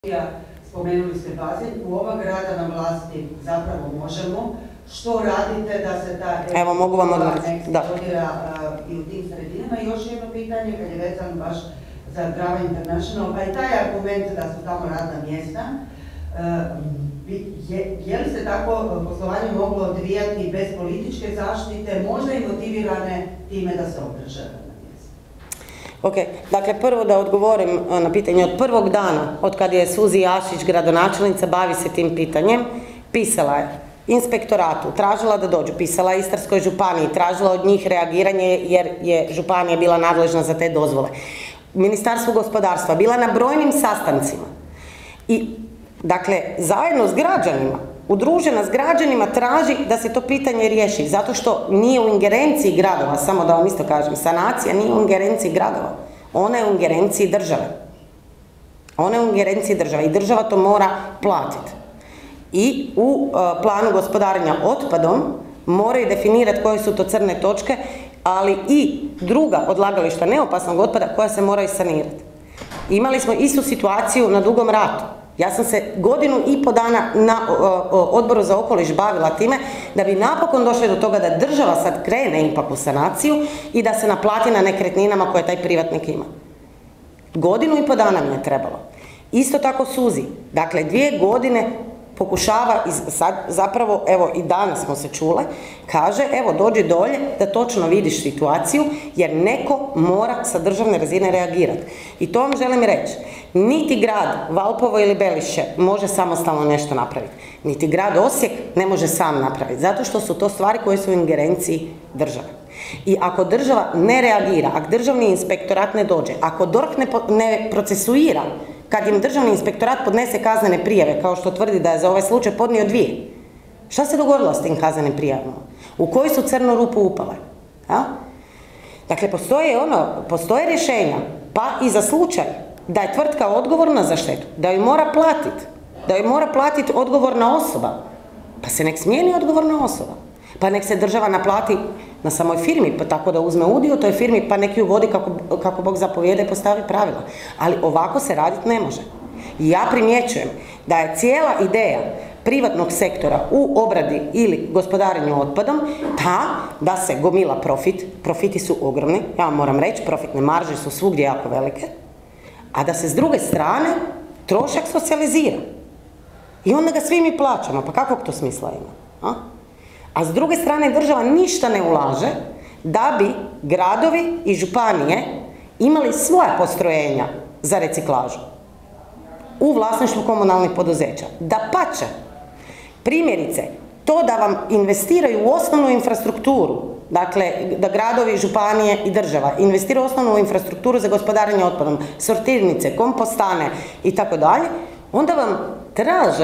Spomenuli ste bazen, u ova grada na vlasti zapravo možemo. Što radite da se ta eksplodira i u tim sredinama? I još jedno pitanje, kad je vezano baš za Drava International, pa i taj argument da su tamo radna mjesta, je li se tako poslovanje moglo odvijati bez političke zaštite, možda i motivirane time da se održe radna mjesta? Ok, dakle prvo da odgovorim na pitanje. Od prvog dana, od kad je Suzi Jašić gradonačelnica, bavi se tim pitanjem, pisala je inspektoratu, tražila da dođu, pisala je Istarskoj županiji, tražila od njih reagiranje jer je županija bila nadležna za te dozvole. Ministarstvo gospodarstva, bila na brojnim sastancima. I, dakle, zajedno s građanima, udružena s građanima, traži da se to pitanje riješi, zato što nije u ingerenciji gradova, samo da vam isto kažem, sanacija nije u ingerenciji gradova, ona je u ingerenciji države. Ona je u ingerenciji države i država to mora platiti. I u planu gospodarenja otpadom moraju definirati koje su to crne točke, ali i druga odlagališta neopasnog otpada koja se moraju sanirati. Imali smo istu situaciju na Dugom Ratu. Ja sam se 1,5 godina na Odboru za okoliš bavila time da bi napokon došli do toga da država sad krene ipak u sanaciju i da se naplati na nekretninama koje taj privatnik ima. 1,5 dana mi je trebalo. Isto tako Suzi. Dakle, 2 godine pokušava, sad zapravo, evo i danas smo se čule, kaže, evo dođi dolje da točno vidiš situaciju, jer neko mora sa državne razine reagirati. I to vam želim reći, niti grad Valpovo ili Belišće može samostalno nešto napraviti, niti grad Osijek ne može sam napraviti, zato što su to stvari koje su u ingerenciji države. I ako država ne reagira, ako državni inspektorat ne dođe, ako DORH ne procesuira, kad im državni inspektorat podnese kaznene prijave, kao što tvrdi da je za ovaj slučaj podnio 2, šta se dogodilo s tim kaznenim prijavama? U koju su crnu rupu upale? Dakle, postoje rješenja, pa i za slučaj da je tvrtka odgovorna za štetu, da ju mora platiti odgovorna osoba, pa se nek smijeni odgovorna osoba. Pa nek se država naplati na samoj firmi, pa tako da uzme udio toj firmi, pa nek ju vodi kako Bog zapovijeda i postavi pravila. Ali ovako se raditi ne može. I ja primjećujem da je cijela ideja privatnog sektora u obradi ili gospodarenju otpadom ta da se gomila profit, profiti su ogromni, ja vam moram reći, profitne marže su svugdje jako velike, a da se s druge strane trošak socijalizira. I onda ga svi mi plaćamo, pa kakvog to smisla ima? A s druge strane država ništa ne ulaže da bi gradovi i županije imali svoja postrojenja za reciklažu u vlasništvu komunalnih poduzeća. Dapače, primjerice, to da vam investiraju u osnovnu infrastrukturu, dakle, da gradovi, županije i država investiraju u osnovnu infrastrukturu za gospodarenje otpadom, sortirnice, kompostane i tako dalje, onda vam traže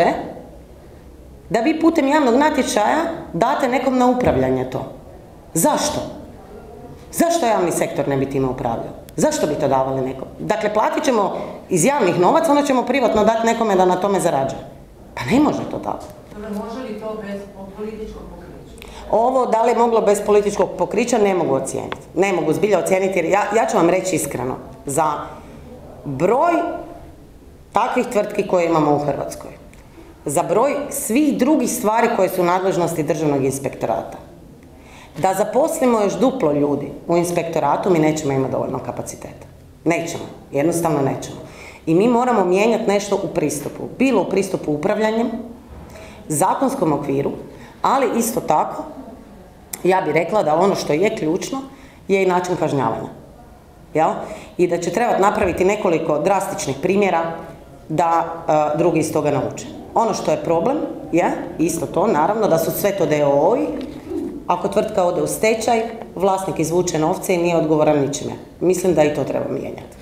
da vi putem javnog natječaja date nekom na upravljanje to. Zašto? Zašto javni sektor ne bi time upravljao? Zašto bi to davali nekom? Dakle, platit ćemo iz javnih novaca, onda ćemo privatno dati nekome da na tome zarađuje. Pa ne može to tako. Može li to bez političkog pokrića? Ovo, da li je moglo bez političkog pokrića, ne mogu ocijeniti. Ne mogu zbilja ocijeniti, jer ja ću vam reći iskreno, za broj takvih tvrtki koje imamo u Hrvatskoj, za broj svih drugih stvari koje su u nadležnosti državnog inspektorata, da zaposlimo još duplo ljudi u inspektoratu, mi nećemo imati dovoljno kapaciteta. Nećemo, jednostavno nećemo. I mi moramo mijenjati nešto u pristupu. Bilo u pristupu upravljanjem, zakonskom okviru, ali isto tako, ja bih rekla da ono što je ključno je i način kažnjavanja. I da će trebati napraviti nekoliko drastičnih primjera da drugi iz toga nauče. Ono što je problem je isto to, naravno, da su sve to DOO-i. Ako tvrtka ode u stečaj, vlasnik izvuče novce i nije odgovoran ničime. Mislim da i to treba mijenjati.